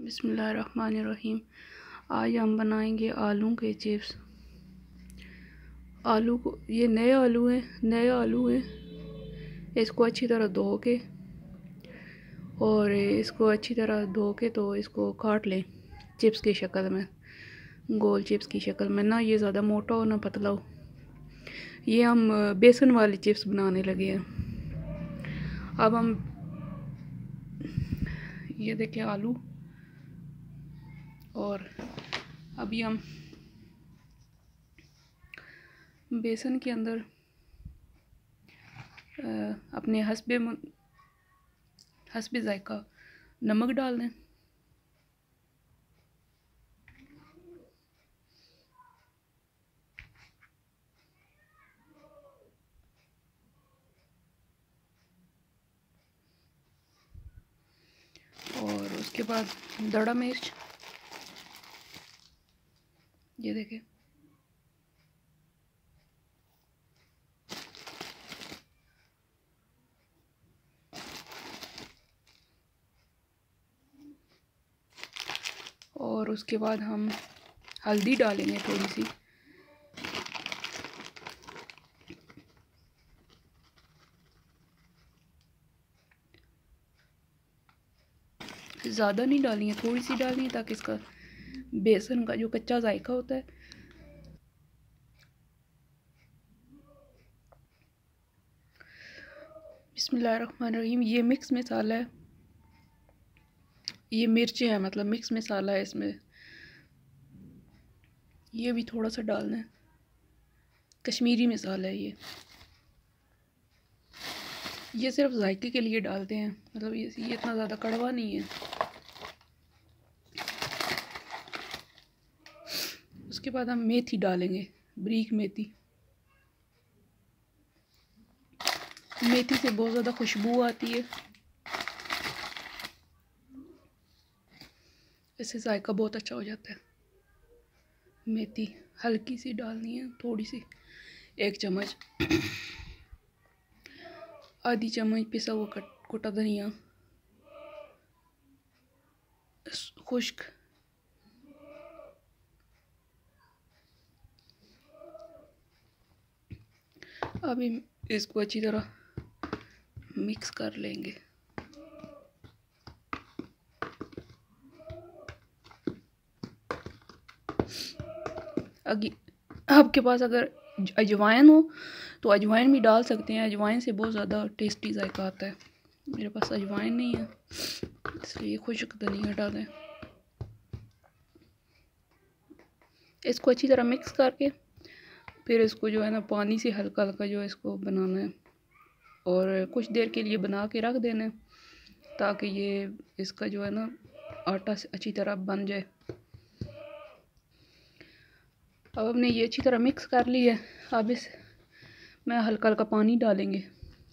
बिस्मिल्लाहिर्रहमानिर्रहीम। आज हम बनाएंगे आलू के चिप्स। आलू को, ये नए आलू हैं। इसको अच्छी तरह धो के तो इसको काट लें चिप्स की शक्ल में, गोल चिप्स की शक्ल में। ना ये ज़्यादा मोटा हो ना पतला हो। ये हम बेसन वाले चिप्स बनाने लगे हैं। अब हम ये देखिए आलू, और अभी हम बेसन के अंदर अपने हस्बे जायका नमक डाल दें। और उसके बाद दड़ा मिर्च, ये देखें। और उसके बाद हम हल्दी डालेंगे थोड़ी सी। ज़्यादा नहीं डालनी है, थोड़ी सी डालनी है ताकि इसका बेसन का जो कच्चा जायका होता है। बिस्मिल्लाहिर्रहमानिर्रहीम। ये मिक्स मसाला है, ये मिर्ची है, मतलब मिक्स मसाला है इसमें। ये भी थोड़ा सा डालना है, कश्मीरी मसाला है ये। ये सिर्फ जायके के लिए डालते हैं, मतलब ये इतना ज़्यादा कड़वा नहीं है। उसके बाद हम मेथी डालेंगे, बारीक मेथी। मेथी से बहुत ज़्यादा खुशबू आती है, इससे जायका बहुत अच्छा हो जाता है। मेथी हल्की सी डालनी है, थोड़ी सी, 1 चम्मच। आधी चम्मच पिसा हुआ कुटा धनिया खुश्क। अभी इसको अच्छी तरह मिक्स कर लेंगे। आपके पास अगर अजवाइन हो तो अजवाइन भी डाल सकते हैं। अजवाइन से बहुत ज़्यादा टेस्टी जायका आता है। मेरे पास अजवाइन नहीं है, इसलिए खुश्क धनिया डालें। इसको अच्छी तरह मिक्स करके फिर इसको जो है ना पानी से हल्का हल्का जो है इसको बनाना है, और कुछ देर के लिए बना के रख देना है ताकि ये इसका जो है ना आटा अच्छी तरह बन जाए। अब हमने ये अच्छी तरह मिक्स कर लिया है। अब इस में हल्का हल्का पानी डालेंगे।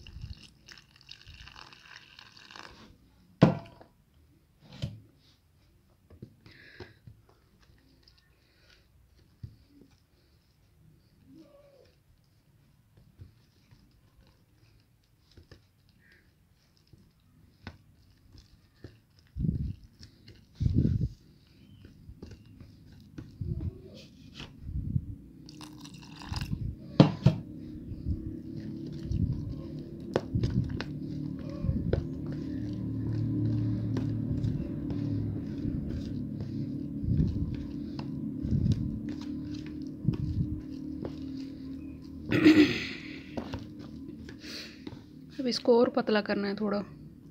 अब इसको और पतला करना है थोड़ा।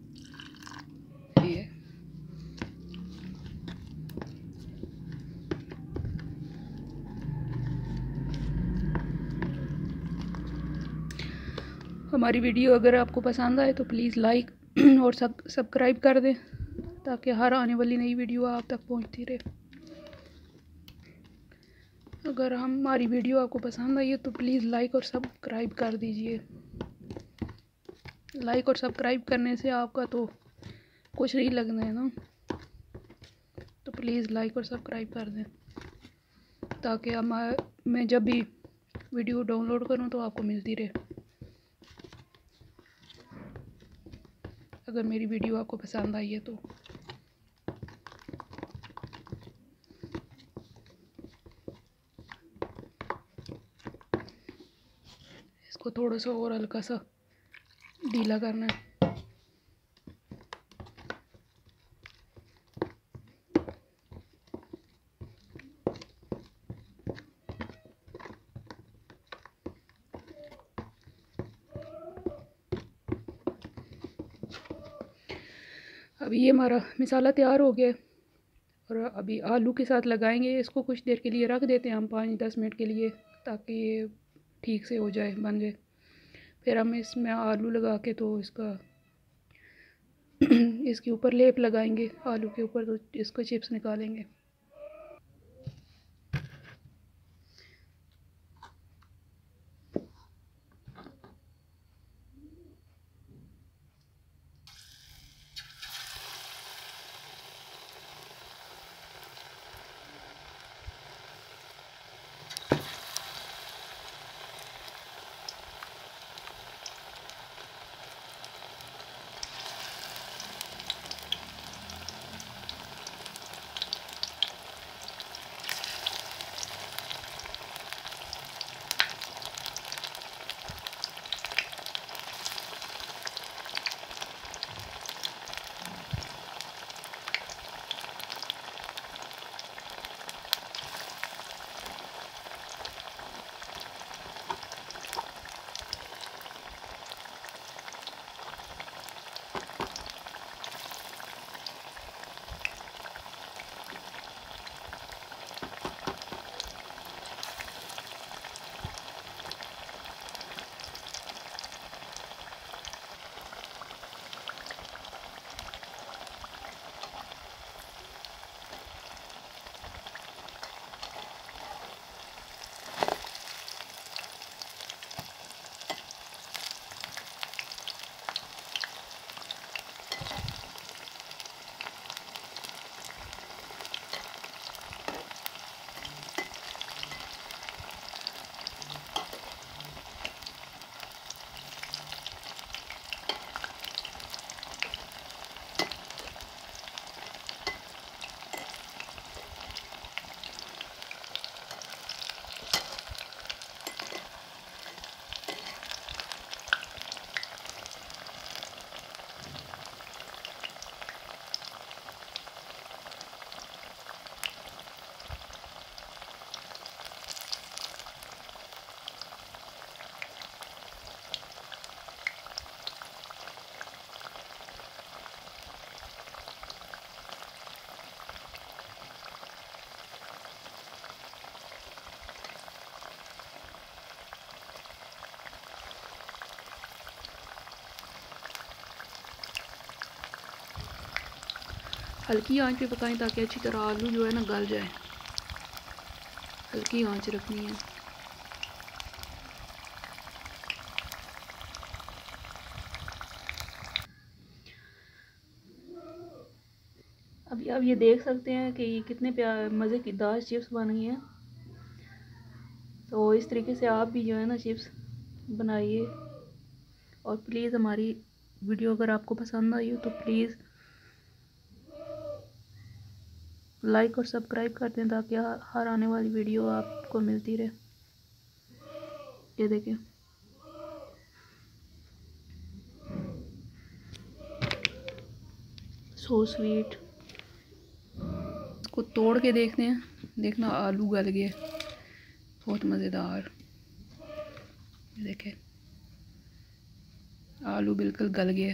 ये हमारी वीडियो अगर आपको पसंद आए तो प्लीज़ लाइक और सब्सक्राइब कर दें ताकि हर आने वाली नई वीडियो आप तक पहुंचती रहे। अगर हमारी वीडियो आपको पसंद आई है तो प्लीज़ लाइक और सब्सक्राइब कर दीजिए। लाइक और सब्सक्राइब करने से आपका तो कुछ नहीं लगना है ना, तो प्लीज़ लाइक और सब्सक्राइब कर दें ताकि मैं जब भी वीडियो डाउनलोड करूं तो आपको मिलती रहे। अगर मेरी वीडियो आपको पसंद आई है तो इसको थोड़ा सा और हल्का सा ढीला करना है। अभी ये हमारा मसाला तैयार हो गया और अभी आलू के साथ लगाएंगे। इसको कुछ देर के लिए रख देते हैं हम 5-10 मिनट के लिए, ताकि ये ठीक से हो जाए, बन जाए। फिर हम इसमें आलू लगा के तो इसका इसके ऊपर लेप लगाएंगे आलू के ऊपर, तो इसको चिप्स निकालेंगे। हल्की आंच पे पकाएं ताकि अच्छी तरह आलू जो है ना गल जाए। हल्की आंच रखनी है। अभी आप ये देख सकते हैं कि ये कितने मज़े की दाल चिप्स बन गई हैं। तो इस तरीके से आप भी जो है ना चिप्स बनाइए। और प्लीज़ हमारी वीडियो अगर आपको पसंद आई हो तो प्लीज़ लाइक और सब्सक्राइब कर दें, ताकि हर आने वाली वीडियो आपको मिलती रहे। ये देखें, सो स्वीट। इसको तोड़ के देखते हैं, देखना आलू गल गए, बहुत मज़ेदार। ये देखें, आलू बिल्कुल गल गए।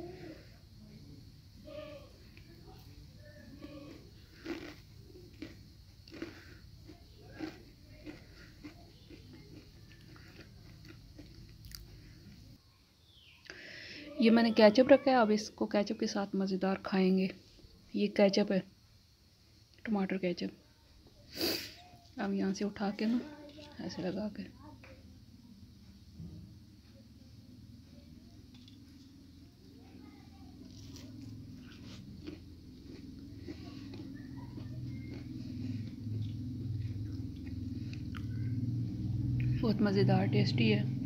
ये मैंने केचप रखा है, अब इसको केचप के साथ मज़ेदार खाएंगे। ये केचप है, टमाटर केचप। अब यहाँ से उठा के ना ऐसे लगा के बहुत मज़ेदार टेस्टी है।